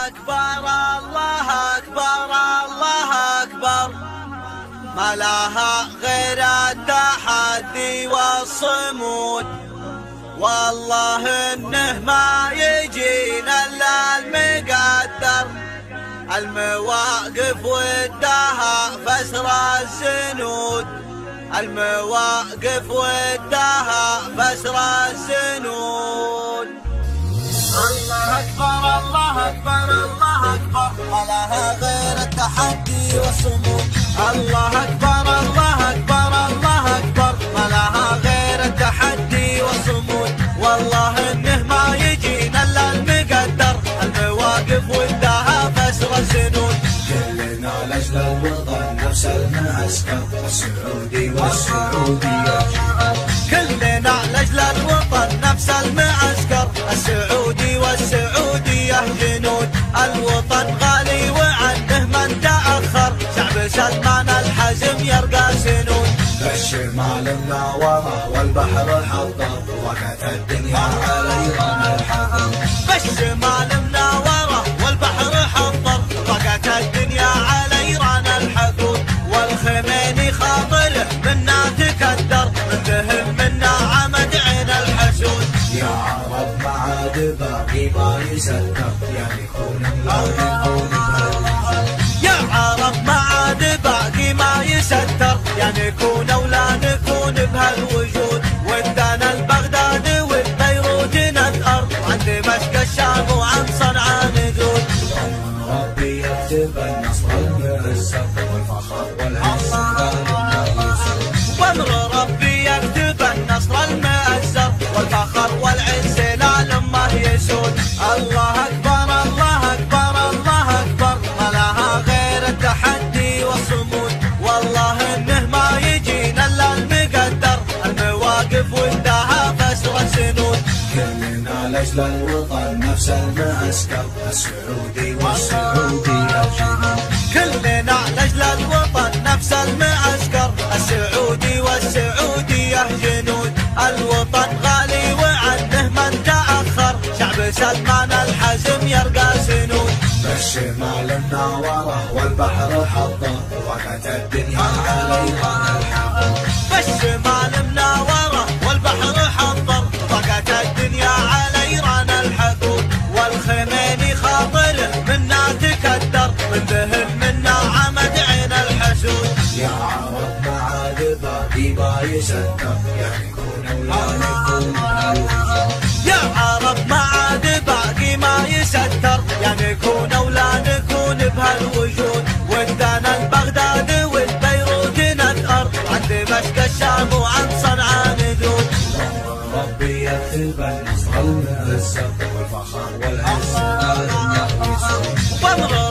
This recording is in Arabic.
أكبر الله أكبر الله أكبر، ما لها غير التحدي والصمود. والله إنه ما يجينا إلا المقدر، المواقف ودها فسر الزنود، المواقف ودها فسر الزنود. الله أكبر الله أكبر الله أكبر، ما لها غير التحدي والصمود. الله أكبر الله أكبر الله أكبر، ما لها غير التحدي والصمود. والله إنه ما يجينا إلا المقدر، المواقف ودها فسر الزنود. كلنا لأجل الوطن نفس المعسكر، السعودي والسعودية. كلنا لأجل الوطن نفس المعسكر، السعودي والسعودية جنود. الوطن غالي وعنده من تأخر، شعب سلمان الحزم يرقى سنود. بالشمال مناورة والبحر حضر، وقت الدنيا على إيران الحضر. بالشمال مناورة والبحر حضر، وقت الدنيا على إيران الحقود. والخميني خاطره منا تكدر، من ذهب منا عمد عين الحسود. يا عرب ما عاد باقي ما يسكر، يعني يكون لا يكون يا عرب ما عاد باقي ما يستر، يعني نكون ولا نكون بهالوجود. ودنا البغداد والبيروت نثأر، عن دمشق الشام وعن صنعاء نذود. ربي يكتب النصر المعز والفخر والعز وامر ربي يكتب النصر المأزر، والفخر والعز لا لما يسود. الله أكبر الله أكبر الله أكبر، ما لها غير التحدي والصمود. والله إنه ما يجينا إلا المقدر، المواقف ودها فسر السنود. كلنا لأجل الوطن نفس المعسكر، السعودي والسعودية. كلنا لأجل الوطن نفس المعسكر، السعودي والسعودية جنود. الوطن غالي وعنده من تأخر، شعب سلمان الحزم يرقى سنود. بالشمال مناورة والبحر حضر، وقت الدنيا على إيران الحضر. بالشمال مناورة والبحر حضر، وقت الدنيا على إيران الحقود. والخميني خاطره منا تكدر، من ذهب منا عمد عين الحسود. يا عرب ما عاد باقي ما يسكر، يعني يكون ولا يكون يا عرب ما عاد باقي ما يستر، يعني نكون ولا نكون بهالوجود. ودنا البغداد والبيروت نثأر، عن دمشق الشام وعن صنعاء نذود. ربي يكتب النصر المعز والفخر والعز. وامر